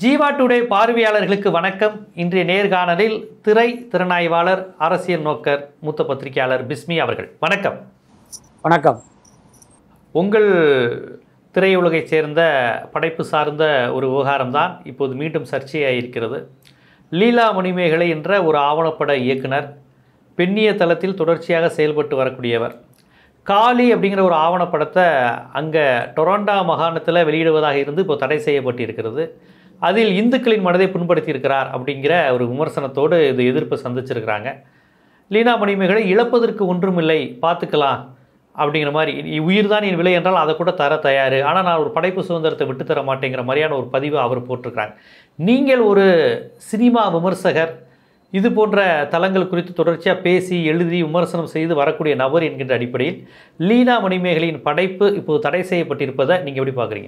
Jeeva today பார்வையாளர்களுக்கு வணக்கம். இன்றைய நேர்காணலில் திரை திறனாய்வாளர், அரசியல் நோக்கர், மூத்த பத்திரிகையாளர் பிஸ்மி அவர்கள். வணக்கம். வணக்கம். உங்கள் திரையுலகைச் சேர்ந்த படைப்பு சார்ந்த ஒரு விவகாரம்தான் இப்போது மீண்டும் சர்ச்சையாக இருக்கிறது. லீலா மணிமேகலை என்ற ஒரு ஆவணப்பட இயக்குனர், பெண்ணிய தளத்தில் தொடர்ச்சியாக செயல்பட்டு வரக்கூடியவர். காலி அப்படிங்கிற ஒரு ஆவணப்படத்தை அங்கே டொரண்டோ மாகாணத்தில் வெளியிடுவதாக இருந்து இப்போ தடை செய்யப்பட்டிருக்கிறது. அதில் இந்துக்களின் மனதை புண்படுத்தியிருக்கிறார் அப்படிங்கிற ஒரு விமர்சனத்தோடு இது எதிர்ப்பை சந்திச்சிருக்கிறாங்க. லீலா மணிமேகலை இழப்பதற்கு ஒன்றுமில்லை, பார்த்துக்கலாம் அப்படிங்கிற மாதிரி, உயிர் தான் என் விலை என்றால் அதை கூட தர தயார், ஆனால் நான் ஒரு படைப்பு சுதந்திரத்தை விட்டுத்தர மாட்டேங்கிற மாதிரியான ஒரு பதிவை அவர் போட்டிருக்கிறாங்க. நீங்கள் ஒரு சினிமா விமர்சகர், இது போன்ற தளங்கள் குறித்து தொடர்ச்சியாக பேசி எழுதி விமர்சனம் செய்து வரக்கூடிய நபர் என்கின்ற அடிப்படையில் லீலா மணிமேகலையின் படைப்பு இப்போது தடை செய்யப்பட்டிருப்பதை நீங்கள் எப்படி பார்க்குறீங்க?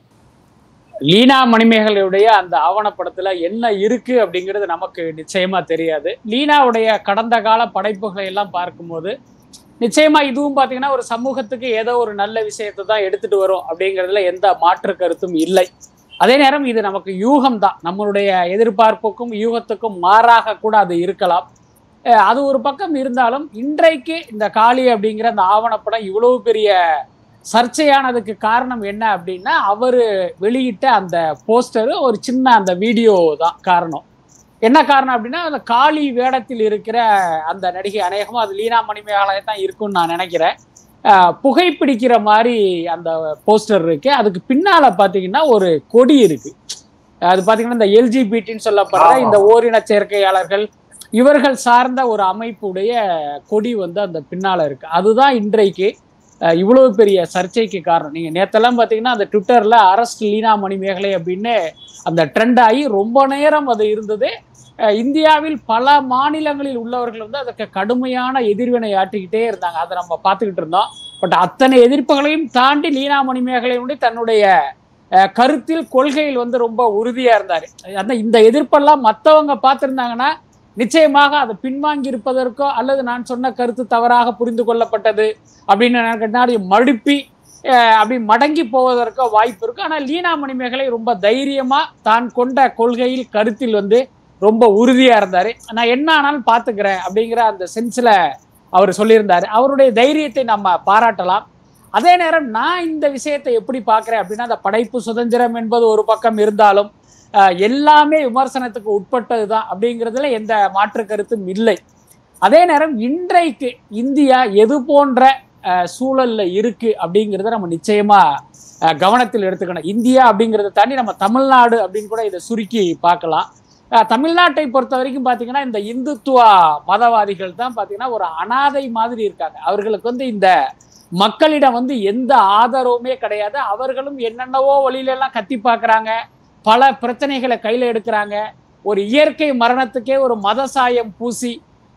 லீலா மணிமேகலையுடைய அந்த ஆவணப்படத்துல என்ன இருக்கு அப்படிங்கிறது நமக்கு நிச்சயமா தெரியாது. லீனாவுடைய கடந்த கால படைப்புகளை எல்லாம் பார்க்கும்போது நிச்சயமா இதுவும் பார்த்தீங்கன்னா ஒரு சமூகத்துக்கு ஏதோ ஒரு நல்ல விஷயத்தை தான் எடுத்துட்டு வரும் அப்படிங்கிறதுல எந்த மாற்று கருத்தும் இல்லை. அதே நேரம் இது நமக்கு யூகம் தான், நம்மளுடைய எதிர்பார்ப்புக்கும் யூகத்துக்கும் மாறாக கூட அது இருக்கலாம். அது ஒரு பக்கம் இருந்தாலும் இன்றைக்கு இந்த காளி அப்படிங்கிற அந்த ஆவணப்படம் இவ்வளவு பெரிய சர்ச்சையானதுக்கு காரணம் என்ன அப்படின்னா, அவர் வெளியிட்ட அந்த போஸ்டரு, ஒரு சின்ன அந்த வீடியோ தான் காரணம். என்ன காரணம் அப்படின்னா, அந்த காளி வேடத்தில் இருக்கிற அந்த நடிகை, அநேகமாக அது லீலா மணிமேகலை தான் இருக்குன்னு நான் நினைக்கிறேன், புகைப்பிடிக்கிற மாதிரி அந்த போஸ்டர் இருக்கு. அதுக்கு பின்னால பார்த்தீங்கன்னா ஒரு கொடி இருக்கு. அது பார்த்தீங்கன்னா இந்த எல்ஜிபிடின்னு சொல்லப்படுற இந்த ஓரின சேர்க்கையாளர்கள் இவர்கள் சார்ந்த ஒரு அமைப்புடைய கொடி வந்து அந்த பின்னால இருக்கு. அதுதான் இன்றைக்கு இவ்வளவு பெரிய சர்ச்சைக்கு காரணம். நீங்க நேத்தெல்லாம் பார்த்தீங்கன்னா அந்த ட்விட்டர்ல அரஸ்ட் லீலா மணிமேகலை அப்படின்னு அந்த ட்ரெண்ட் ஆகி ரொம்ப நேரம் அது இருந்தது. இந்தியாவில் பல மாநிலங்களில் உள்ளவர்கள் வந்து அதற்கு கடுமையான எதிர்வினை ஆற்றிக்கிட்டே இருந்தாங்க. அதை நம்ம பார்த்துக்கிட்டு இருந்தோம். பட் அத்தனை எதிர்ப்புகளையும் தாண்டி லீலா மணிமேகலை தன்னுடைய கருத்தில், கொள்கையில் வந்து ரொம்ப உறுதியா இருந்தாரு. அந்த இந்த எதிர்ப்பெல்லாம் மற்றவங்க பார்த்துருந்தாங்கன்னா நிச்சயமாக அதை பின்வாங்கி இருப்பதற்கோ அல்லது நான் சொன்ன கருத்து தவறாக புரிந்து கொள்ளப்பட்டது அப்படின்னு மழுப்பி அப்படி மடங்கி போவதற்கோ வாய்ப்பு இருக்கு. ஆனால் லீலா மணிமேகலை ரொம்ப தைரியமா தான் கொண்ட கொள்கையில், கருத்தில் வந்து ரொம்ப உறுதியா இருந்தாரு. நான் என்ன ஆனாலும் பார்த்துக்கிறேன் அப்படிங்கிற அந்த சென்ஸ்ல அவர் சொல்லியிருந்தாரு. அவருடைய தைரியத்தை நம்ம பாராட்டலாம். அதே நேரம் நான் இந்த விஷயத்தை எப்படி பார்க்கிறேன் அப்படின்னா, அந்த படைப்பு சுதந்திரம் என்பது ஒரு பக்கம் இருந்தாலும் எல்லாமே விமர்சனத்துக்கு உட்பட்டது தான் அப்படிங்கிறதுல எந்த மாற்று கருத்தும் இல்லை. அதே நேரம் இன்றைக்கு இந்தியா எது போன்ற சூழல்ல இருக்கு அப்படிங்கிறத நம்ம நிச்சயமா கவனத்தில் எடுத்துக்கணும். இந்தியா அப்படிங்கிறத தாண்டி நம்ம தமிழ்நாடு அப்படின்னு கூட இதை சுருக்கி பார்க்கலாம். தமிழ்நாட்டை பொறுத்த வரைக்கும் பார்த்தீங்கன்னா இந்த இந்துத்துவ மதவாதிகள் தான் பார்த்தீங்கன்னா ஒரு அனாதை மாதிரி இருக்காங்க. அவர்களுக்கு வந்து இந்த மக்களிடம் வந்து எந்த ஆதரவுமே கிடையாது. அவர்களும் என்னென்னவோ வழியிலெல்லாம் கத்தி பார்க்குறாங்க, பல பிரச்சனைகளை கையில் எடுக்கிறாங்க. ஒரு இயற்கை மரணத்துக்கே ஒரு மத சாயம் பூசி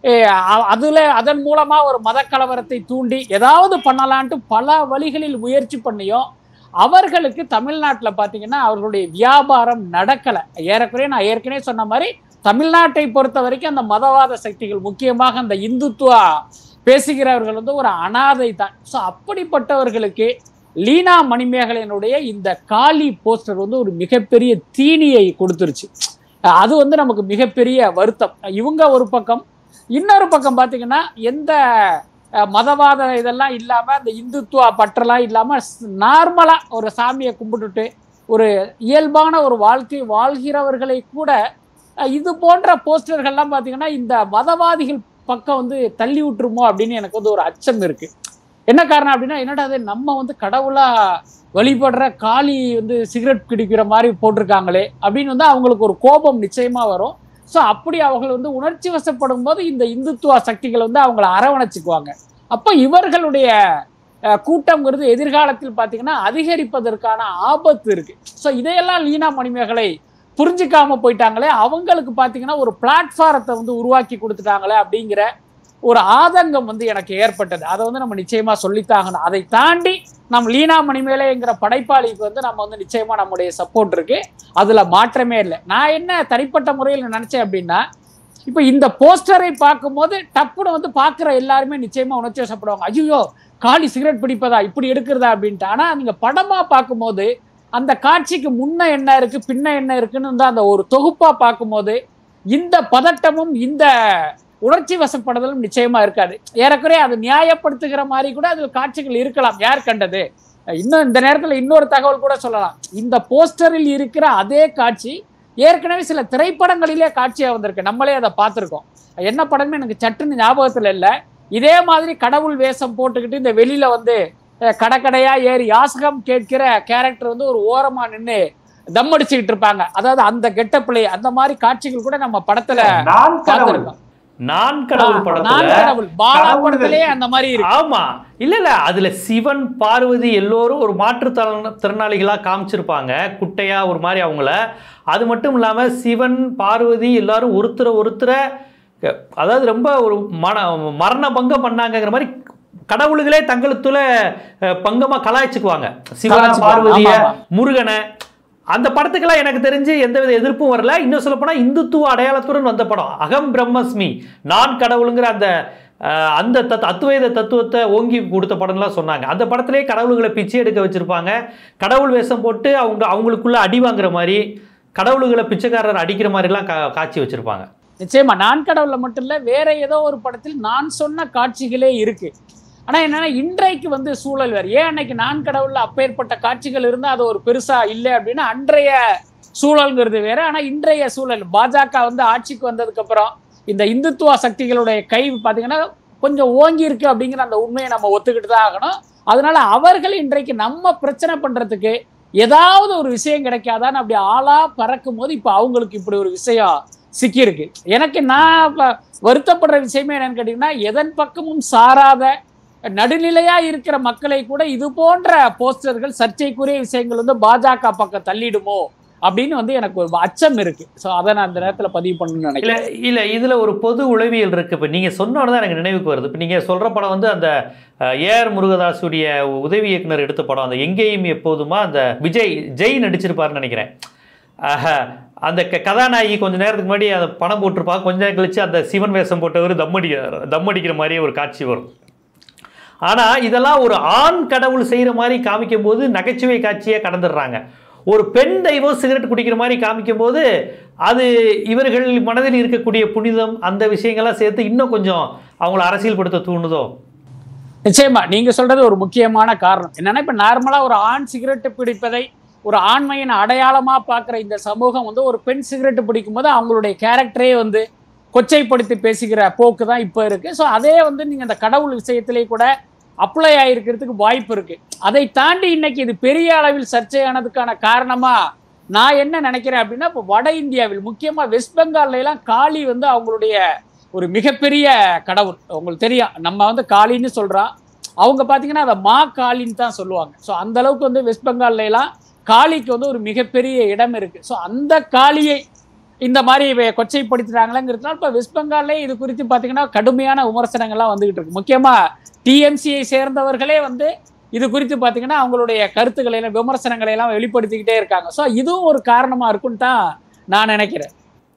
அதன் மூலமா ஒரு மத கலவரத்தை தூண்டி ஏதாவது பண்ணலான்ட்டு பல வழிகளில் முயற்சி பண்ணியும் அவர்களுக்கு தமிழ்நாட்டில் பார்த்தீங்கன்னா அவர்களுடைய வியாபாரம் நடக்கலை. ஏறக்குறைய நான் ஏற்கனவே சொன்ன மாதிரி தமிழ்நாட்டை பொறுத்த வரைக்கும் அந்த மதவாத சக்திகள், முக்கியமாக அந்த இந்துத்துவா பேசுகிறவர்கள் வந்து ஒரு அனாதை தான். ஸோ அப்படிப்பட்டவர்களுக்கு லீலா மணிமேகலையினுடைய இந்த காளி போஸ்டர் வந்து ஒரு மிகப்பெரிய தீனியை கொடுத்துருச்சு. அது வந்து நமக்கு மிகப்பெரிய வருத்தம். இவங்க ஒரு பக்கம், இன்னொரு பக்கம் பார்த்தீங்கன்னா எந்த மதவாத இதெல்லாம் இல்லாமல், அந்த இந்துத்துவ பற்றெல்லாம் இல்லாமல் நார்மலாக ஒரு சாமியை கும்பிட்டுட்டு ஒரு இயல்பான ஒரு வாழ்க்கை வாழ்கிறவர்களை கூட இது போன்ற போஸ்டர்கள்லாம் பார்த்தீங்கன்னா இந்த மதவாதிகள் பக்கம் வந்து தள்ளி விட்டுருமோ அப்படின்னு எனக்கு வந்து ஒரு அச்சம் இருக்கு. என்ன காரணம் அப்படின்னா, என்னடா அது நம்ம வந்து கடவுளா வழிபடுற காளி வந்து சிகரெட் பிடிக்கிற மாதிரி போட்டிருக்காங்களே அப்படின்னு வந்து அவங்களுக்கு ஒரு கோபம் நிச்சயமா வரும். ஸோ அப்படி அவர்கள் வந்து உணர்ச்சி வசப்படும் போது இந்த இந்துத்துவ சக்திகள் வந்து அவங்கள அரவணைச்சுக்குவாங்க. அப்போ இவர்களுடைய கூட்டம்ங்கிறது எதிர்காலத்தில் பார்த்தீங்கன்னா அதிகரிப்பதற்கான ஆபத்து இருக்கு. ஸோ இதையெல்லாம் லீலா மணிமேகலை புரிஞ்சுக்காம போயிட்டாங்களே, அவங்களுக்கு பார்த்தீங்கன்னா ஒரு பிளாட்ஃபாரத்தை வந்து உருவாக்கி கொடுத்துட்டாங்களே அப்படிங்கிற ஒரு ஆதங்கம் வந்து எனக்கு ஏற்பட்டது. அதை வந்து நம்ம நிச்சயமா சொல்லித்தாகணும். அதை தாண்டி நம்ம லீலா மணிமேகலைங்கிற படைப்பாளிக்கு வந்து நம்ம வந்து நிச்சயமா நம்முடைய சப்போர்ட் இருக்கு, அதுல மாற்றமே இல்லை. நான் என்ன தனிப்பட்ட முறையில் நினைச்சேன் அப்படின்னா, இப்போ இந்த போஸ்டரை பார்க்கும்போது டப்புன்னு வந்து பார்க்குற எல்லாருமே நிச்சயமா உணர்ச்சி வசப்படுவாங்க. ஐயோ காளி சிகரெட் பிடிப்பதா, இப்படி எடுக்கிறதா அப்படின்ட்டு. ஆனால் நீங்க படமா பார்க்கும்போது அந்த காட்சிக்கு முன்ன என்ன இருக்கு பின்ன என்ன இருக்குன்னு அந்த ஒரு தொகுப்பா பார்க்கும்போது இந்த பதட்டமும் இந்த உணர்ச்சி வசப்படுதலும் நிச்சயமா இருக்காது. ஏறக்குறைய அது நியாயப்படுத்துகிற மாதிரி கூட அதில் காட்சிகள் இருக்கலாம். யார் கண்டது? இன்னும் இந்த நேரத்தில் இன்னொரு தகவல் கூட சொல்லலாம். இந்த போஸ்டரில் இருக்கிற அதே காட்சி ஏற்கனவே சில திரைப்படங்களிலே காட்சியா வந்திருக்கு. நம்மளே அதை பார்த்துருக்கோம். என்ன படம்னு எனக்கு சட்டுன்னு ஞாபகத்துல இல்லை. இதே மாதிரி கடவுள் வேஷம் போட்டுக்கிட்டு இந்த வெளியில வந்து கடைக்கடையா ஏறி யாசகம் கேட்கிற கேரக்டர் வந்து ஒரு ஓரமா நின்று தம் அடிச்சுக்கிட்டு இருப்பாங்க. அதாவது அந்த கெட்டப்பிள்ளை அந்த மாதிரி காட்சிகள் கூட நம்ம படத்துல பார்த்திருக்கோம். நான் கடவுள் படத்திலே அந்த மாதிரி இருக்கு. ஆமா, இல்ல அதுல சிவன் பார்வதி எல்லோரும் ஒரு மாற்றுத்திறனாளிகளா காமிச்சிருப்பாங்க, குட்டையா ஒரு மாதிரி அவங்கள. அது மட்டும் இல்லாம சிவன் பார்வதி எல்லாரும் ஒருத்தர அதாவது ரொம்ப ஒரு மரண பங்கம் பண்ணாங்கிற மாதிரி கடவுள்களே தங்களுக்குள்ள பங்கமா கலாய்ச்சிக்குவாங்க. சிவன பார்வதிய முருகனை. அந்த படத்துக்கெல்லாம் எனக்கு தெரிஞ்சு எந்தவித எதிர்ப்பும் வரல. இன்னும் சொல்ல போனா இந்துத்துவ அடையாளத்துடன் வந்த படம் அகம் பிரம்மஸ்மி, நான் கடவுளுங்கிற அந்த அத்வைத தத்துவத்தை ஓங்கி கொடுத்த படம்லாம் சொன்னாங்க. அந்த படத்திலே கடவுள்களை பிச்சை எடுக்க வச்சிருப்பாங்க. கடவுள் வேஷம் போட்டு அவங்களுக்குள்ள அடி வாங்குற மாதிரி, கடவுள்களை பிச்சைக்காரர் அடிக்கிற மாதிரிலாம் காட்சி வச்சிருப்பாங்க. நிச்சயமா நான் கடவுள்ல மட்டும் இல்ல, வேற ஏதோ ஒரு படத்தில் நான் சொன்ன காட்சிகளே இருக்கு. ஆனா என்னன்னா இன்றைக்கு வந்து சூழல் வேறு. ஏன் அன்னைக்கு நான் கடவுள்ல அப்பேற்பட்ட காட்சிகள் இருந்தா அது ஒரு பெருசா இல்லை அப்படின்னா அன்றைய சூழல்ங்கிறது வேற. ஆனா இன்றைய சூழல் பாஜக வந்து ஆட்சிக்கு வந்ததுக்கு அப்புறம் இந்த இந்துத்துவ சக்திகளுடைய கை பாத்தீங்கன்னா கொஞ்சம் ஓங்கி இருக்கு அப்படிங்கிற அந்த உண்மையை நம்ம ஒத்துக்கிட்டு தான் ஆகணும். அதனால அவர்கள் இன்றைக்கு நம்ம பிரச்சனை பண்றதுக்கு ஏதாவது ஒரு விஷயம் கிடைக்காதான்னு அப்படி ஆளா பறக்கும் போது இப்ப அவங்களுக்கு இப்படி ஒரு விஷயம் சிக்கியிருக்கு. எனக்கு நான் வருத்தப்படுற விஷயமே என்னன்னு கேட்டீங்கன்னா, எதன் பக்கமும் சாராத நடுநிலையா இருக்கிற மக்களை கூட இது போன்ற போஸ்டர்கள் சர்ச்சைக்குரிய விஷயங்கள் வந்து பாஜக பக்கம் தள்ளிடுமோ அப்படின்னு வந்து எனக்கு ஒரு அச்சம் இருக்கு. ஸோ அதை நான் அந்த நேரத்தில் பதிவு பண்ணணும்னு நினைக்கிறேன். இல்லை இதில் ஒரு பொது உளவியல் இருக்கு. இப்போ நீங்கள் சொன்னோன்னு தான் எனக்கு நினைவுக்கு வருது. இப்போ நீங்கள் சொல்கிற படம் வந்து அந்த ஏஆர் முருகதாஸுடைய உதவி இயக்குனர் எடுத்த படம், அந்த எங்கேயும் எப்போதுமா அந்த ஜெய் நடிச்சிருப்பாருன்னு நினைக்கிறேன். அந்த கதாநாயகி கொஞ்சம் நேரத்துக்கு முன்னாடி அந்த பணம் போட்டிருப்பாங்க, கொஞ்ச நேரம் கழிச்சு அந்த சிவன் வேஷம் போட்டவர் தம் அடிக்கிற மாதிரியே ஒரு காட்சி வரும். ஆனால் இதெல்லாம் ஒரு ஆண் கடவுள் செய்கிற மாதிரி காமிக்கும் போது நகைச்சுவை காட்சியாக கடந்துடுறாங்க. ஒரு பெண் தெய்வம் சிகரெட் குடிக்கிற மாதிரி காமிக்கும் போது அது இவர்கள் மனதில் இருக்கக்கூடிய புனிதம் அந்த விஷயங்கள்லாம் சேர்த்து இன்னும் கொஞ்சம் அவங்கள அரசியல்படுத்த தூண்டுதோ? நிச்சயமா நீங்க சொல்றது ஒரு முக்கியமான காரணம் என்னன்னா, இப்ப நார்மலா ஒரு ஆண் சிகரெட் பிடிப்பதை ஒரு ஆண்மையின் அடையாளமா பார்க்குற இந்த சமூகம் வந்து ஒரு பெண் சிகரெட் பிடிக்கும் போது அவங்களுடைய கேரக்டரே வந்து கொச்சைப்படுத்தி பேசுகிற போக்கு தான் இப்போ இருக்கு. ஸோ அதே வந்து நீங்க இந்த கடவுள் விஷயத்திலே கூட அப்ளை ஆகிருக்கிறதுக்கு வாய்ப்பு இருக்கு. அதை தாண்டி இன்னைக்கு இது பெரிய அளவில் சர்ச்சையானதுக்கான காரணமா நான் என்ன நினைக்கிறேன் அப்படின்னா, இப்போ வட இந்தியாவில் முக்கியமா வெஸ்ட் பெங்கால்லாம் காளி வந்து அவங்களுடைய ஒரு மிகப்பெரிய கடவுள். உங்களுக்கு தெரியும், நம்ம வந்து காளின்னு சொல்றோம், அவங்க பார்த்தீங்கன்னா அதை மா காளின்னு தான் சொல்லுவாங்க. ஸோ அந்த அளவுக்கு வந்து வெஸ்ட் பெங்கால்லாம் காளிக்கு வந்து ஒரு மிகப்பெரிய இடம் இருக்கு. ஸோ அந்த காளியை இந்த மாதிரி கொச்சைப்படுத்துறாங்களேங்கிறதுனால இப்போ வெஸ்ட் பெங்கால்லே இது குறித்து பார்த்தீங்கன்னா கடுமையான விமர்சனங்கள்லாம் வந்துகிட்டு இருக்கு. முக்கியமாக டிஎம்சியை சேர்ந்தவர்களே வந்து இது குறித்து பார்த்தீங்கன்னா அவங்களுடைய கருத்துக்களை எல்லாம் விமர்சனங்களை எல்லாம் வெளிப்படுத்திக்கிட்டே இருக்காங்க. ஸோ இதுவும் ஒரு காரணமாக இருக்குன்னு தான் நான் நினைக்கிறேன்.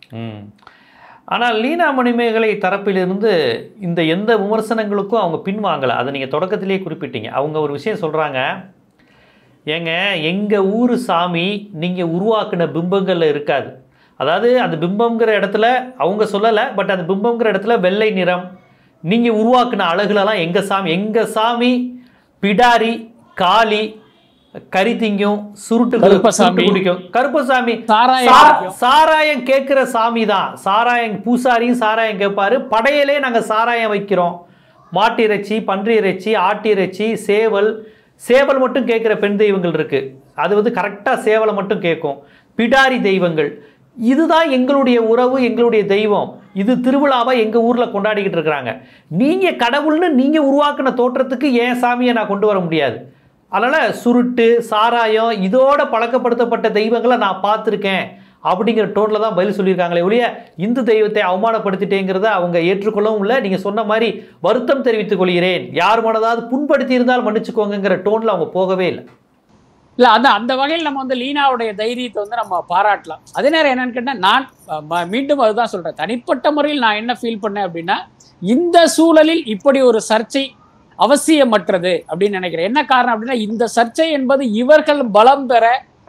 ஆனால் லீனா மணிமேகலை தரப்பிலிருந்து இந்த எந்த விமர்சனங்களுக்கும் அவங்க பின்வாங்கலை. அதை நீங்கள் தொடக்கத்திலேயே குறிப்பிட்டீங்க. அவங்க ஒரு விஷயம் சொல்கிறாங்க, ஏங்க எங்கள் ஊர் சாமி நீங்கள் உருவாக்குன பிம்பங்களில் இருக்காது. அதாவது அந்த பிம்பங்கிற இடத்துல அவங்க சொல்லலை, பட் அந்த பிம்பங்கிற இடத்துல வெள்ளை நிறம் நீங்கள் உருவாக்குன அழகுலலாம் எங்கள் சாமி பிடாரி, காளி, கரித்திங்கும், சுருட்டு குடிக்கும், கருப்பசாமி சாராயம் கேட்குற சாமி தான். சாராயம் பூசாரியும் சாராயம் கேட்பாரு. படையிலே நாங்கள் சாராயம் வைக்கிறோம். மாட்டு இறைச்சி, பன்றி இறைச்சி, ஆட்டு இறைச்சி, சேவல் மட்டும் கேட்குற பெண் தெய்வங்கள் இருக்குது. அது வந்து கரெக்டாக சேவலை மட்டும் கேட்கும். பிடாரி தெய்வங்கள், இதுதான் எங்களுடைய உறவு, எங்களுடைய தெய்வம். இது திருவிழாவை எங்கள் ஊரில் கொண்டாடிக்கிட்டு இருக்கிறாங்க. நீங்கள் கடவுள்னு நீங்கள் உருவாக்கின தோற்றத்துக்கு என் சாமியை நான் கொண்டு வர முடியாது. அதனால் சுருட்டு, சாராயம் இதோட பழக்கப்படுத்தப்பட்ட தெய்வங்களை நான் பார்த்துருக்கேன் அப்படிங்கிற டோனில் தான் பதில் சொல்லியிருக்காங்களே ஒழிய இந்து தெய்வத்தை அவமானப்படுத்திட்டேங்கிறத அவங்க ஏற்றுக்கொள்ளவும் இல்லை. நீங்கள் சொன்ன மாதிரி வருத்தம் தெரிவித்துக் கொள்கிறேன், யார் மனதாவது புண்படுத்தி இருந்தால் மன்னிச்சுக்கோங்கிற டோனில் அவங்க போகவே இல்லை. இல்லை அந்த வகையில் நம்ம வந்து லீனாவுடைய தைரியத்தை வந்து நம்ம பாராட்டலாம். அதே நேரம் என்னன்னு கேட்டால் நான் மீண்டும் அதுதான் சொல்கிறேன், தனிப்பட்ட முறையில் நான் என்ன ஃபீல் பண்ணேன் அப்படின்னா, இந்த சூழலில் இப்படி ஒரு சர்ச்சை அவசியமற்றது அப்படின்னு நினைக்கிறேன். என்ன காரணம் அப்படின்னா, இந்த சர்ச்சை என்பது இவர்கள் பலம் பெற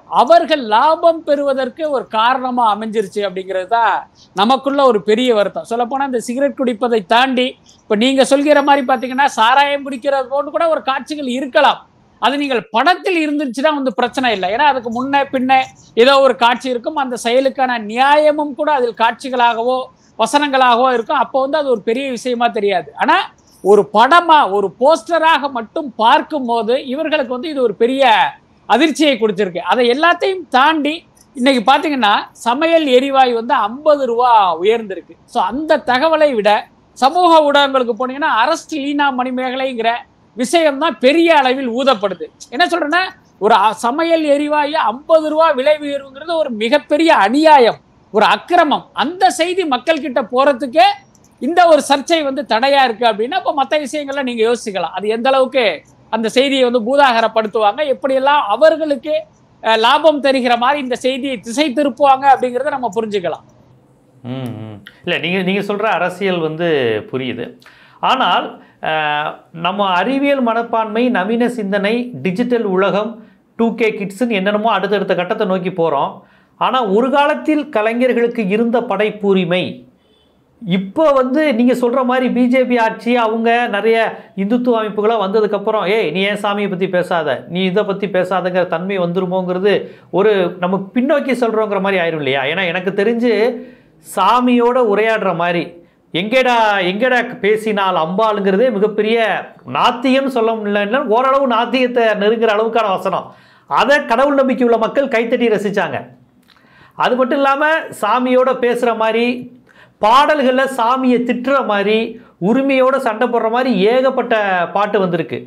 அவர்கள் லாபம் பெறுவதற்கு ஒரு காரணமா அமைஞ்சிருச்சு அப்படிங்கிறது தான் நமக்குள்ள ஒரு பெரிய வருத்தம். சொல்லப்போனால் இந்த சிகரெட் குடிப்பதை தாண்டி இப்போ நீங்க சொல்கிற மாதிரி பார்த்தீங்கன்னா சாராயம் குடிக்கிறது போன்று கூட ஒரு காட்சிகள் இருக்கலாம். அது நீங்கள் படத்தில் இருந்துச்சுன்னா வந்து பிரச்சனை இல்லை. ஏன்னா அதுக்கு முன்ன பின்ன ஏதோ ஒரு காட்சி இருக்கும், அந்த செயலுக்கான நியாயமும் கூட அதில் காட்சிகளாகவோ வசனங்களாகவோ இருக்கும். அப்போ வந்து அது ஒரு பெரிய விஷயமா தெரியாது. ஆனா ஒரு படமா ஒரு போஸ்டராக மட்டும் பார்க்கும் போது இவர்களுக்கு வந்து இது ஒரு பெரிய அதிர்ச்சியை கொடுத்திருக்கு. அதை எல்லாத்தையும் தாண்டி இன்னைக்கு பாத்தீங்கன்னா சமையல் எரிவாயு வந்து 50 ரூபா உயர்ந்திருக்கு. ஸோ அந்த தகவலை விட சமூக ஊடகங்களுக்கு போனீங்கன்னா அரஸ்ட் லீனா மணிமேகலைங்கிற விஷயம் தான் பெரிய அளவில் ஊதப்படுது. என்ன சொல்றேன்னா, ஒரு சமையல் எரிவாயு 50 ரூபா விலை உயர்வுங்கிறது ஒரு மிகப்பெரிய அநியாயம், ஒரு அக்கிரமம். அந்த செய்தி மக்கள் கிட்ட போறதுக்கே இந்த ஒரு சர்ச்சை வந்து தடையா இருக்கு அப்படின்னா அப்ப மற்ற விஷயங்கள்லாம் நீங்க யோசிக்கலாம். அது எந்த அளவுக்கு அந்த செய்தியை வந்து பூதாகரப்படுத்துவாங்க, எப்படியெல்லாம் அவர்களுக்கு லாபம் தருகிற மாதிரி இந்த செய்தியை திசை திருப்புவாங்க அப்படிங்கிறத நம்ம புரிஞ்சுக்கலாம். இல்லை, நீங்கள் சொல்கிற அரசியல் வந்து புரியுது. ஆனால் நம்ம அறிவியல் மனப்பான்மை, நவீன சிந்தனை, டிஜிட்டல் உலகம், 2K கிட்ஸுன்னு என்னென்னமோ அடுத்தடுத்த கட்டத்தை நோக்கி போகிறோம். ஆனால் ஒரு காலத்தில் கலைஞர்களுக்கு இருந்த படைப்புரிமை இப்போ வந்து நீங்கள் சொல்கிற மாதிரி பிஜேபி ஆட்சி, அவங்க நிறைய இந்துத்துவ அமைப்புகளாக வந்ததுக்கப்புறம் நீ ஏன் சாமியை பற்றி பேசாத, நீ இதை பற்றி பேசாதங்கிற தன்மை வந்துருமோங்கிறது ஒரு நம்ம பின்னோக்கி சொல்கிறோங்கிற மாதிரி ஆயிரும் இல்லையா? ஏன்னா எனக்கு தெரிஞ்சு சாமியோட உரையாடுற மாதிரி எங்கேடா பேசினால் அம்பாளுங்கிறதே மிகப்பெரிய நாத்தியம் சொல்ல முடியல, ஓரளவு நாத்தியத்தை நெருங்குற அளவுக்கான வசனம். அதை கடவுள் நம்பிக்கை உள்ள மக்கள் கைத்தட்டி ரசித்தாங்க. அது மட்டும் இல்லாமல் சாமியோட பேசுகிற மாதிரி, பாடல்களில் சாமியை திட்டுற மாதிரி, உரிமையோட சண்டை போடுற மாதிரி ஏகப்பட்ட பாட்டு வந்திருக்கு.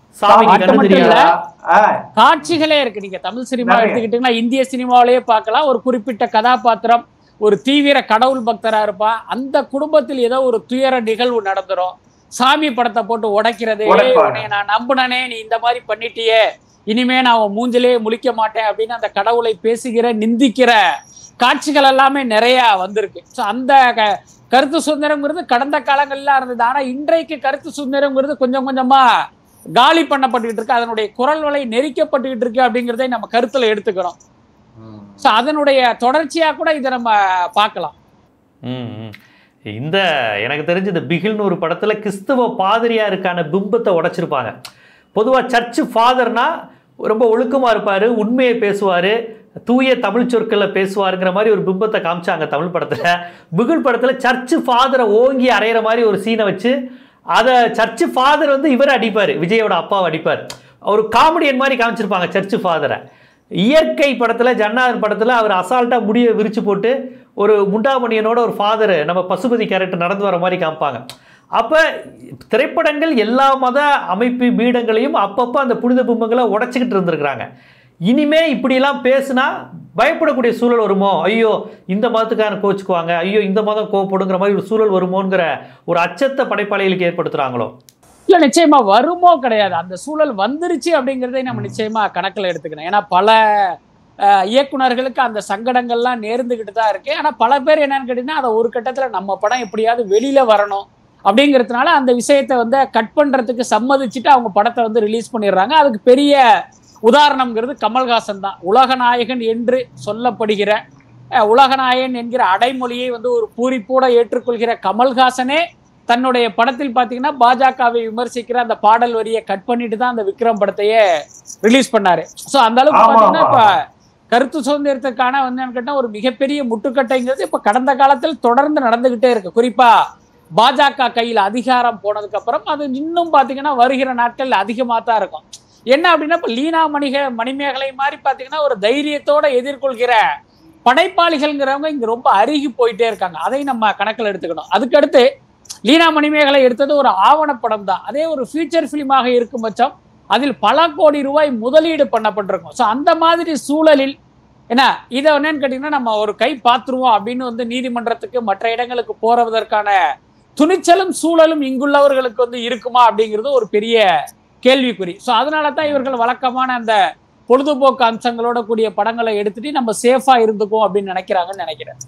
காட்சிகளே இருக்கு. நீங்க தமிழ் சினிமா எடுத்துக்கிட்டீங்கன்னா இந்திய சினிமாவிலேயே பார்க்கலாம். ஒரு குறிப்பிட்ட கதாபாத்திரம் ஒரு தீவிர கடவுள் பக்தரா இருப்பான். அந்த குடும்பத்தில் ஏதோ ஒரு துயர நிகழ்வு நடந்துரும், சாமி படத்தை போட்டு உடைக்கிறது, நான் நம்பினே நீ இந்த மாதிரி பண்ணிட்டியே, இனிமே நான் மூஞ்சிலே முழிக்க மாட்டேன் அப்படின்னு அந்த கடவுளை பேசுகிற நிந்திக்கிற காட்சிகள் எல்லாமே நிறைய வந்திருக்கு. ஸோ அந்த கருத்து சுதந்திரம்ங்கிறது கடந்த காலங்கள்லாம் இருந்தது. ஆனா இன்றைக்கு கருத்து சுதந்திரம்ங்கிறது கொஞ்சம் கொஞ்சமா காலி பண்ணப்பட்டுக்கிட்டு இருக்கு, அதனுடைய குரல் வலை நெரிக்கப்பட்டுக்கிட்டு இருக்கு அப்படிங்கிறதை நம்ம கருத்துல எடுத்துக்கிறோம். ஸோ அதனுடைய தொடர்ச்சியா கூட இதை நம்ம பார்க்கலாம். இந்த எனக்கு தெரிஞ்ச இந்த பிகில்னு ஒரு படத்துல கிறிஸ்துவ பாதிரியாருக்கான பிம்பத்தை உடைச்சிருப்பாங்க. பொதுவாக சர்ச்சு ஃபாதர்னா ரொம்ப ஒழுக்கமாக இருப்பார், உண்மையை பேசுவார், தூய தமிழ் சொற்களை பேசுவாருங்கிற மாதிரி ஒரு பிம்பத்தை காமிச்சாங்க தமிழ் படத்தில். பிகில் படத்தில் சர்ச்சு ஃபாதரை ஓங்கி அறையிற மாதிரி ஒரு சீனை வச்சு அதை சர்ச்சு ஃபாதர் வந்து இவரை அடிப்பார், விஜயோட அப்பாவை அடிப்பார். ஒரு காமெடியன் மாதிரி காமிச்சிருப்பாங்க சர்ச்சு ஃபாதரை. இயற்கை படத்தில், ஜன்னார் படத்தில் அவர் அசால்ட்டாக முடியை விரிச்சு போட்டு ஒரு முண்டாமணியனோட ஒரு ஃபாதரு நம்ம பசுபதி கேரக்டர் நடந்து வர மாதிரி காமிப்பாங்க. அப்போ திரைப்படங்கள் எல்லா மத அமைப்பு பீடங்களையும் அப்பப்போ அந்த புனித பிம்பங்களை உடைச்சிக்கிட்டு இருந்திருக்கிறாங்க. இனிமே இப்படிலாம் பேசுனா பயப்படக்கூடிய சூழல் வருமோ, ஐயோ இந்த மதத்துக்கான கோச்சுக்குவாங்க, ஐயோ இந்த மதம் கோவப்படுங்கிற மாதிரி ஒரு சூழல் வருமோங்கிற ஒரு அச்சத்தை படைப்பாளிகளுக்கு ஏற்படுத்துகிறாங்களோ? இல்லை, நிச்சயமா வருமோ கிடையாது, அந்த சூழல் வந்துருச்சு அப்படிங்கிறதை நம்ம நிச்சயமா கணக்கில் எடுத்துக்கணும். ஏன்னா பல இயக்குனர்களுக்கு அந்த சங்கடங்கள்லாம் நேர்ந்துக்கிட்டு தான் இருக்கு. ஆனால் பல பேர் என்னன்னு கேட்டீங்கன்னா அதை ஒரு கட்டத்தில் நம்ம படம் எப்படியாவது வெளியில வரணும் அப்படிங்கிறதுனால அந்த விஷயத்தை வந்து கட் பண்றதுக்கு சம்மதிச்சுட்டு அவங்க படத்தை வந்து ரிலீஸ் பண்ணிடுறாங்க. அதுக்கு பெரிய உதாரணம்ங்கிறது கமல்ஹாசன் தான். உலகநாயகன் என்று சொல்லப்படுகிற, உலகநாயகன் என்கிற அடைமொழியை வந்து ஒரு பூரிப்போட ஏற்றுக்கொள்கிற கமல்ஹாசனே தன்னுடைய படத்தில் பார்த்தீங்கன்னா பாஜகவை விமர்சிக்கிற அந்த பாடல் வரியை கட் பண்ணிட்டு தான் அந்த விக்ரம் படத்தையே ரிலீஸ் பண்ணாரு. ஸோ அந்த அளவுக்கு பார்த்தீங்கன்னா இப்போ கருத்து சுதந்திரத்துக்கான வந்து கேட்டால் ஒரு மிகப்பெரிய முட்டுக்கட்டைங்கிறது இப்போ கடந்த காலத்தில் தொடர்ந்து நடந்துகிட்டே இருக்கு. குறிப்பா பாஜக கையில் அதிகாரம் போனதுக்கு அப்புறம் அது இன்னும் பார்த்தீங்கன்னா வருகிற நாட்கள் அதிகமாக தான் இருக்கும். என்ன அப்படின்னா இப்போ லீனா மணிமேகலை மாதிரி பார்த்தீங்கன்னா ஒரு தைரியத்தோட எதிர்கொள்கிற படைப்பாளிகள்ங்கிறவங்க இங்க ரொம்ப அருகி போயிட்டே இருக்காங்க. அதை நம்ம கணக்கில் எடுத்துக்கணும். அதுக்கடுத்து லீனா மணிமேகலை எடுத்தது ஒரு ஆவணப்படம் தான். அதே ஒரு ஃபீச்சர் ஃபிலிமாக இருக்கும் பட்சம் அதில் பல கோடி ரூபாய் முதலீடு பண்ணப்பட்டிருக்கும். ஸோ அந்த மாதிரி சூழலில் என்ன இதை என்னன்னு கேட்டீங்கன்னா நம்ம ஒரு கை பார்த்துருவோம் அப்படின்னு வந்து நீதிமன்றத்துக்கு மற்ற இடங்களுக்கு போறதற்கான துணிச்சலும் சூழலும் இங்குள்ளவர்களுக்கு வந்து இருக்குமா அப்படிங்கிறது ஒரு பெரிய கேள்விக்குறி. ஸோ அதனால தான் இவர்கள் வழக்கமான அந்த பொழுதுபோக்கு அம்சங்களோட கூடிய படங்களை எடுத்துட்டு நம்ம சேஃபா இருந்துக்கும் அப்படின்னு நினைக்கிறாங்கன்னு நினைக்கிறேன்.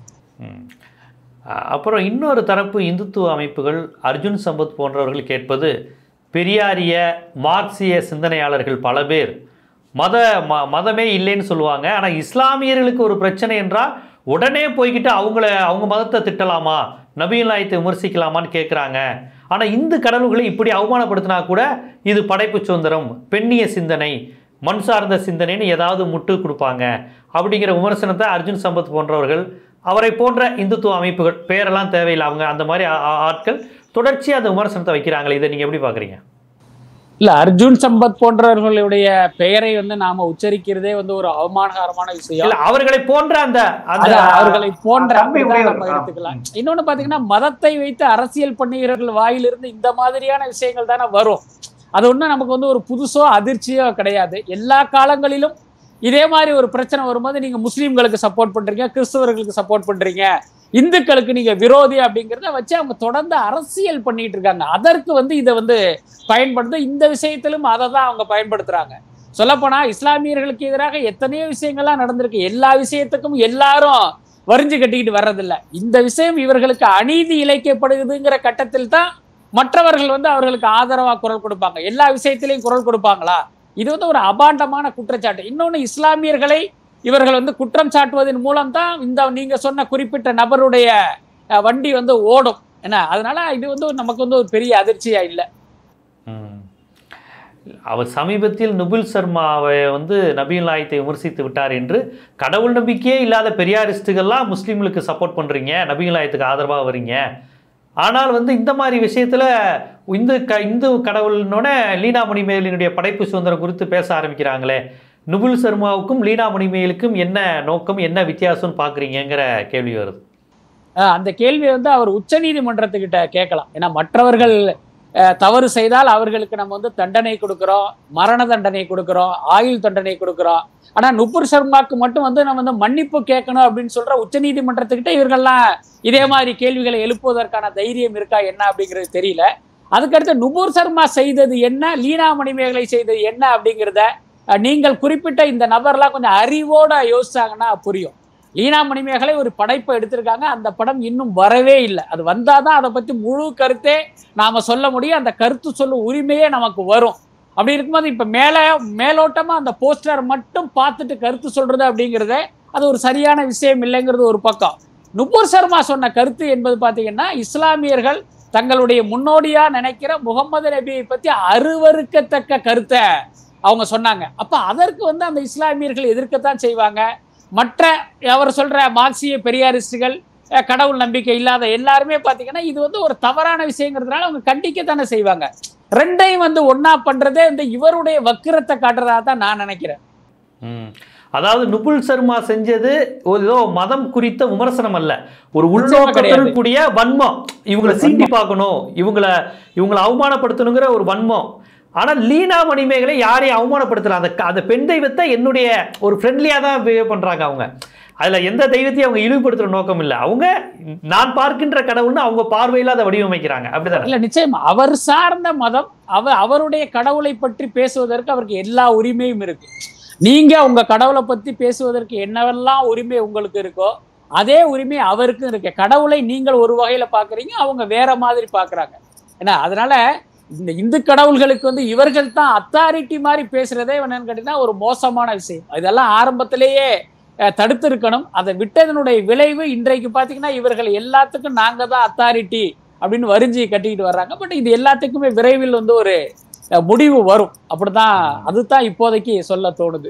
அப்புறம் இன்னொரு தரப்பு இந்துத்துவ அமைப்புகள், அர்ஜுன் சம்பத் போன்றவர்கள் கேட்பது, பெரியாரிய மார்க்சிய சிந்தனையாளர்கள் பல பேர் மதமே இல்லைன்னு சொல்லுவாங்க. ஆனால் இஸ்லாமியர்களுக்கு ஒரு பிரச்சனை என்றால் உடனே போய்கிட்டு அவங்க மதத்தை திட்டலாமா, நபிகள் நாயகத்தை விமர்சிக்கலாமான்னு கேட்குறாங்க. ஆனால் இந்து கடவுள்களை இப்படி அவமானப்படுத்தினா கூட இது படைப்பு சுதந்திரம், பெண்ணிய சிந்தனை, மண் சார்ந்த சிந்தனைன்னு ஏதாவது முட்டு கொடுப்பாங்க. அப்படிங்கிற விமர்சனத்தை அர்ஜுன் சம்பத் போன்றவர்கள், அவரை போன்ற இந்துத்துவ அமைப்புகள், பேரெல்லாம் தேவையில்லை, அவங்க அந்த மாதிரி ஆட்கள் தொடர்ச்சியாக அந்த விமர்சனத்தை வைக்கிறாங்களே, இதை நீங்கள் எப்படி பார்க்குறீங்க? இல்ல, அர்ஜுன் சம்பத் போன்றவர்களுடைய பெயரை நாம உச்சரிக்கிறதே ஒரு அவமானகரமான விஷயம். இல்ல, அவர்களை போன்ற அவர்களை போன்ற நம்ம எடுத்துக்கலாம். இன்னொன்னு பாத்தீங்கன்னா, மதத்தை வைத்து அரசியல் பண்ணுகிறவர்கள் வாயிலிருந்து இந்த மாதிரியான விஷயங்கள் தானே வரும். அது ஒன்றும் நமக்கு ஒரு புதுசோ அதிர்ச்சியோ கிடையாது. எல்லா காலங்களிலும் இதே மாதிரி ஒரு பிரச்சனை வரும்போது நீங்க முஸ்லீம்களுக்கு சப்போர்ட் பண்றீங்க, கிறிஸ்தவர்களுக்கு சப்போர்ட் பண்றீங்க, இந்துக்களுக்கு நீங்க விரோதி அப்படிங்கிறத வச்சு அவங்க தொடர்ந்து அரசியல் பண்ணிட்டு இருக்காங்க. அதற்கு இதை பயன்படுத்த இந்த விஷயத்திலும் அதை தான் அவங்க பயன்படுத்துறாங்க. சொல்லப்போனா இஸ்லாமியர்களுக்கு எதிராக எத்தனையோ விஷயங்கள்லாம் நடந்திருக்கு. எல்லா விஷயத்துக்கும் எல்லாரும் வரிஞ்சு கட்டிக்கிட்டு வர்றதில்லை. இந்த விஷயம் இவர்களுக்கு அநீதி இழைக்கப்படுதுங்கிற கட்டத்தில் தான் மற்றவர்கள் அவர்களுக்கு ஆதரவா குரல் கொடுப்பாங்க. எல்லா விஷயத்திலையும் குரல் கொடுப்பாங்களா? இது ஒரு அபாண்டமான குற்றச்சாட்டு. இன்னொன்னு, இஸ்லாமியர்களை இவர்கள் குற்றம் சாட்டுவதன் மூலம் தான் இந்த நீங்க சொன்ன குறிப்பிட்ட நபருடைய வண்டி ஓடும். என்ன, அதனால இது நமக்கு ஒரு பெரிய அதிர்ச்சியா இல்லை. அவர் சமீபத்தில் நுபுல் சர்மாவை நபிகள் நாயகத்தை விமர்சித்து விட்டார் என்று கடவுள் நம்பிக்கையே இல்லாத பெரியாரிஸ்டுகள்லாம் முஸ்லீம்களுக்கு சப்போர்ட் பண்ணுறீங்க, நபிகள் நாயகத்துக்கு ஆதரவாக வரீங்க. ஆனால் இந்த மாதிரி விஷயத்தில் இந்து கடவுள்னோட லீனா மணிமேகலினுடைய படைப்பு சுதந்திரம் குறித்து பேச ஆரம்பிக்கிறாங்களே, நுபுல் சர்மாவுக்கும் லீனா மணிமேகலுக்கும் என்ன நோக்கம், என்ன வித்தியாசம்னு பார்க்குறீங்கிற கேள்வி வருது. அந்த கேள்வியை அவர் உச்ச நீதிமன்றத்துக்கிட்ட கேட்கலாம். ஏன்னா மற்றவர்கள் தவறு செய்தால் அவர்களுக்கு நம்ம தண்டனை கொடுக்குறோம், மரண தண்டனை கொடுக்குறோம், ஆயுள் தண்டனை கொடுக்குறோம். ஆனால் நுபுல் சர்மாவுக்கு மட்டும் நம்ம மன்னிப்பு கேட்கணும் அப்படின்னு சொல்ற உச்ச நீதிமன்றத்துக்கிட்ட இவர்கள்லாம் இதே மாதிரி கேள்விகளை எழுப்புவதற்கான தைரியம் இருக்கா என்ன அப்படிங்கிறது தெரியல. அதுக்கடுத்து நுபுல் சர்மா செய்தது என்ன, லீனா மணிமேகலை செய்தது என்ன அப்படிங்கிறத நீங்கள் குறிப்பிட்ட இந்த நபர்லாம் கொஞ்சம் அறிவோட யோசிச்சாங்கன்னா புரியும். லீனா மணிமேகலை ஒரு படைப்பை எடுத்திருக்காங்க, அந்த படம் இன்னும் வரவே இல்லை. அது வந்தாதான் அதை பற்றி முழு கருத்தே நாம சொல்ல முடியும், அந்த கருத்து சொல்லும் உரிமையே நமக்கு வரும். அப்படி இருக்கும்போது இப்ப மேலோட்டமா அந்த போஸ்டர் மட்டும் பார்த்துட்டு கருத்து சொல்றது அப்படிங்கிறத அது ஒரு சரியான விஷயம் இல்லைங்கிறது ஒரு பக்கம். நுபுல் சர்மா சொன்ன கருத்து என்பது பார்த்தீங்கன்னா, இஸ்லாமியர்கள் தங்களுடைய முன்னோடியா நினைக்கிற முகமது நபியை பத்தி அருவருக்கத்தக்க கருத்தை அவங்க சொன்னாங்க. அப்ப அதற்கு அந்த இஸ்லாமியர்கள் எதிர்க்கத்தான் செய்வாங்க. மற்ற அவர் சொல்ற மார்க்சிய பெரியாரிஸ்டுகள், கடவுள் நம்பிக்கை இல்லாத எல்லாருமே பார்த்தீங்கன்னா இது ஒரு தவறான விஷயங்கிறதுனால அவங்க கண்டிக்கத்தானே செய்வாங்க. ரெண்டையும் ஒன்னா பண்றதே இவருடைய வக்கிரத்தை காட்டுறதா தான் நான் நினைக்கிறேன். அதாவது நுபுல் சர்மா செஞ்சது ஏதோ மதம் குறித்த விமர்சனம் அல்ல, ஒரு உள்நோக்கத்துடன் கூடிய வன்மம். இவங்களை சீண்டி பார்க்கணும், இவங்களை அவமானப்படுத்தணுங்கிற ஒரு வன்மம். ஆனால் லீனா மணிமேகலை யாரையும் அவமானப்படுத்தல, அந்த பெண் தெய்வத்தை என்னுடைய ஒரு ஃப்ரெண்ட்லியாக தான் பிஹேவ் பண்ணுறாங்க. அவங்க அதில் எந்த தெய்வத்தையும் அவங்க இழிவுபடுத்துகிற நோக்கம் இல்லை. அவங்க நான் பார்க்கின்ற கடவுள்னு அவங்க பார்வையில் அதை வடிவமைக்கிறாங்க. அப்படிதான் இல்லை, நிச்சயம் அவர் சார்ந்த மதம், அவருடைய கடவுளை பற்றி பேசுவதற்கு அவருக்கு எல்லா உரிமையும் இருக்கு. நீங்க உங்க கடவுளை பற்றி பேசுவதற்கு என்னவெல்லாம் உரிமை உங்களுக்கு இருக்கோ அதே உரிமை அவருக்கும் இருக்கு. கடவுளை நீங்கள் ஒரு வகையில பார்க்குறீங்க, அவங்க வேற மாதிரி பார்க்குறாங்க. ஏன்னா அதனால இந்த இந்து கடவுள்களுக்கு இவர்கள் தான் அத்தாரிட்டி மாதிரி பேசுறதே என்னன்னு கேட்டீங்கன்னா ஒரு மோசமான விஷயம். இதெல்லாம் ஆரம்பத்திலேயே தடுத்து இருக்கணும். அதை விட்டதனுடைய விளைவு இன்றைக்கு பார்த்தீங்கன்னா இவர்கள் எல்லாத்துக்கும் நாங்க தான் அத்தாரிட்டி அப்படின்னு வரிஞ்சி கட்டிக்கிட்டு வர்றாங்க. பட் இது எல்லாத்துக்குமே விரைவில் ஒரு முடிவு வரும். அப்படிதான், அதுதான் இப்போதைக்கு சொல்ல தோணுது.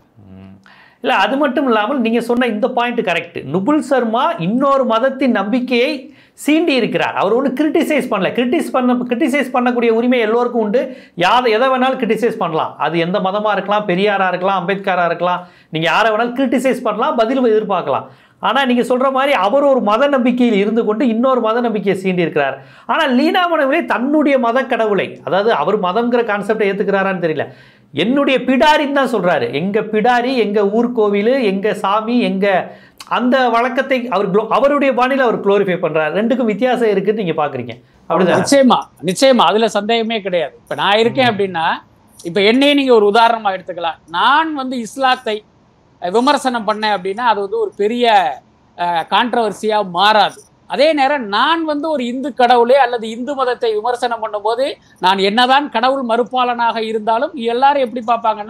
இல்லை, அது மட்டும் இல்லாமல் நீங்கள் சொன்ன இந்த பாயிண்ட் கரெக்ட். நுபுல் சர்மா இன்னொரு மதத்தின் நம்பிக்கையை சீண்டி இருக்கிறார். அவர் ஒன்றும் கிரிட்டிசைஸ் பண்ணல. கிரிட்டிசைஸ் பண்ணக்கூடிய உரிமை எல்லோருக்கும் உண்டு. எதை வேணாலும் கிரிட்டிசைஸ் பண்ணலாம். அது எந்த மதமாக இருக்கலாம், பெரியாராக இருக்கலாம், அம்பேத்கராக இருக்கலாம், நீங்கள் யாரை வேணாலும் கிரிட்டிசைஸ் பண்ணலாம், பதில் எதிர்பார்க்கலாம். ஆனால் நீங்கள் சொல்கிற மாதிரி அவர் ஒரு மத நம்பிக்கையில் இருந்து கொண்டு இன்னொரு மத நம்பிக்கையை சீண்டி இருக்கிறார். ஆனால் லீனா மணிமேகலை தன்னுடைய மத கடவுளை, அதாவது அவர் மதம்ங்கிற கான்செப்டை ஏற்றுக்கிறாரான்னு தெரியல, என்னுடைய பிடாரின்னு தான் சொல்கிறாரு. எங்கள் பிடாரி, எங்கள் ஊர் கோவில், எங்கள் சாமி, எங்கள் அந்த வழக்கத்தை அவருடைய பாணியில் அவர் குளோரிஃபை பண்ணுறாரு. ரெண்டுக்கும் வித்தியாசம் இருக்குன்னு நீங்கள் பார்க்குறீங்க. அப்படிதான். நிச்சயமா அதுல சந்தேகமே கிடையாது. இப்போ நான் இருக்கேன் அப்படின்னா, இப்போ என்னையே நீங்கள் ஒரு உதாரணமாக எடுத்துக்கலாம். நான் இஸ்லாத்தை விமர்சனம் பண்ணேன் அப்படின்னா அது ஒரு பெரிய கான்ட்ரவர்சியாக மாறாது. அதே நேரம் நான் ஒரு இந்து கடவுளே அல்லது இந்து மதத்தை விமர்சனம் பண்ணும்போது நான் என்னதான் கடவுள் மறுப்பாளனாக இருந்தாலும் எல்லாரும் எப்படி பார்ப்பாங்கன்னா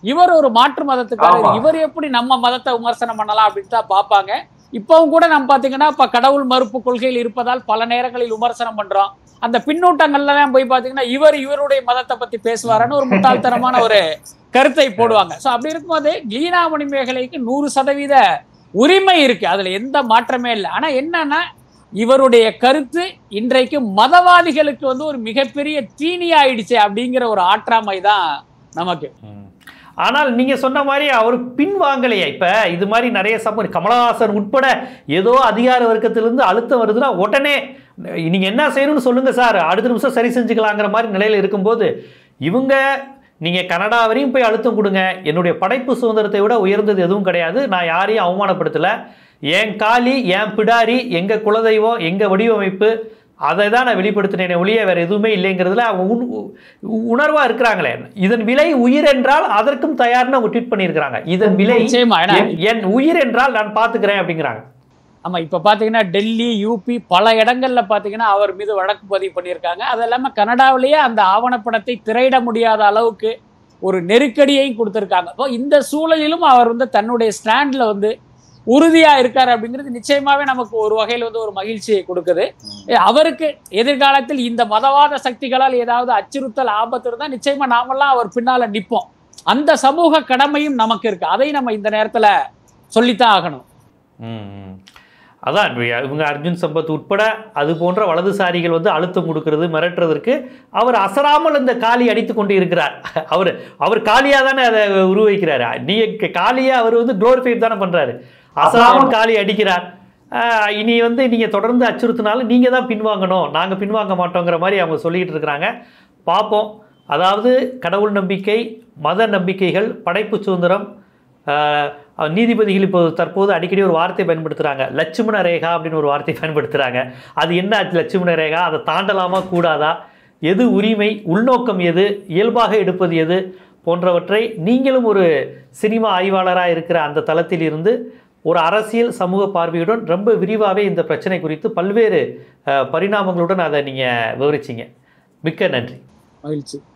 இவர் ஒரு மாற்று மதத்துக்காரர், இவர் எப்படி நம்ம மதத்தை விமர்சனம் பண்ணலாம் அப்படின்னு தான் பார்ப்பாங்க. இப்பவும் கூட நம்ம பாத்தீங்கன்னா இப்ப கடவுள் மறுப்பு கொள்கையில் இருப்பதால் பல நேரங்களில் விமர்சனம் பண்றோம். அந்த பின்னூட்டங்கள்ல எல்லாம் போய் பாத்தீங்கன்னா இவருடைய மதத்தை பத்தி பேசுவாருன்னு ஒரு முட்டாள்தனமான ஒரு கருத்தை போடுவாங்க. சோ அப்படி இருக்கும்போது லீனா மணிமேகலைக்கு 100% உரிமை இருக்கு, அதுல எந்த மாற்றமே இல்லை. ஆனா என்னன்னா இவருடைய கருத்து இன்றைக்கு மதவாதிகளுக்கு ஒரு மிகப்பெரிய தீனி ஆயிடுச்சு அப்படிங்கிற ஒரு ஆற்றாமை தான் நமக்கு. ஆனால் நீங்க சொன்ன மாதிரி அவர் பின்வாங்கலையா? இப்ப இது மாதிரி நிறைய கமலஹாசன் உட்பட ஏதோ அதிகார வர்க்கத்திலிருந்து அழுத்தம் வருதுன்னா உடனே நீங்க என்ன செய்யணும்னு சொல்லுங்க சார், அடுத்த நிமிஷம் சரி செஞ்சுக்கலாங்கிற மாதிரி நிலையில இருக்கும்போது இவங்க நீங்க கனடா வரையும் போய் அழுத்தம் கொடுங்க, என்னுடைய படைப்பு சுதந்திரத்தை விட உயர்ந்தது எதுவும் கிடையாது, நான் யாரையும் அவமானப்படுத்தல, என் காளி என் பிடாரி எங்க குலதெய்வம் எங்க வடிவமைப்பு அதை தான் நான் வெளிப்படுத்தினேன் ஒழிய வேற எதுவுமே இல்லைங்கிறதுல அவங்க உணர்வா இருக்கிறாங்களே. இதன் விலை உயிர் என்றால் அதற்கும் தயார்னு அவங்க ட்வீட் பண்ணியிருக்கிறாங்க. இதன் விலை என் உயிர் என்றால் நான் பாத்துக்கிறேன் அப்படிங்கிறாங்க. ஆமா, இப்ப பாத்தீங்கன்னா டெல்லி, யூபி பல இடங்கள்ல பாத்தீங்கன்னா அவர் மீது வழக்கு பதிவு பண்ணியிருக்காங்க. அது இல்லாம கனடாவிலேயே அந்த ஆவணப்படத்தை திரையிட முடியாத அளவுக்கு ஒரு நெருக்கடியையும் கொடுத்திருக்காங்க. இந்த சூழலிலும் அவர் தன்னுடைய ஸ்டாண்ட்ல உறுதியா இருக்காரு அப்படிங்கிறது நிச்சயமாவே நமக்கு ஒரு வகையில் ஒரு மகிழ்ச்சியை கொடுக்குது. அவருக்கு எதிர்காலத்தில் இந்த மதவாத சக்திகளால் ஏதாவது அச்சுறுத்தல் ஆபத்து இருந்தா நிச்சயமா நாமெல்லாம் அவர் பின்னால நிற்போம். அந்த சமூக கடமையும் நமக்கு இருக்கு, அதை நம்ம இந்த நேரத்துல சொல்லித்தான் ஆகணும். அதான் இவங்க அர்ஜுன் சம்பத் உட்பட அது போன்ற வலதுசாரிகள் அழுத்தம் கொடுக்கறது மிரட்டுறதற்கு அவர் அசராமல் இந்த காளி அடித்து கொண்டு இருக்கிறார். அவர் காளியா தானே அதை உருவகிக்கிறாரு. நீங்க காளியா அவர் குளோரிஃபைட் தானே பண்றாரு, அசராமல் காளி அடிக்கிறார். இனி நீங்க தொடர்ந்து அச்சுறுத்தினாலும் நீங்க தான் பின்வாங்கணும், நாங்க பின்வாங்க மாட்டோங்கிற மாதிரி அவங்க சொல்லிட்டு இருக்கிறாங்க. பார்ப்போம். அதாவது கடவுள் நம்பிக்கை, மத நம்பிக்கைகள், படைப்பு சுதந்திரம், நீதிபதிகள் இப்போ தற்போது அடிக்கடி ஒரு வார்த்தை பயன்படுத்துகிறாங்க, லட்சுமண ரேகா அப்படின்னு ஒரு வார்த்தை பயன்படுத்துகிறாங்க. அது என்ன லட்சுமண ரேகா, அதை தாண்டலாமா கூடாதா, எது உரிமை, உள்நோக்கம் எது, இயல்பாக எடுப்பது எது போன்றவற்றை நீங்களும் ஒரு சினிமா ஆய்வாளராக இருக்கிற அந்த தளத்தில் இருந்து ஒரு அரசியல் சமூக பார்வையுடன் ரொம்ப விரிவாகவே இந்த பிரச்சனை குறித்து பல்வேறு பரிணாமங்களுடன் அதை நீங்கள் விவரிச்சிங்க. மிக்க நன்றி. மகிழ்ச்சி.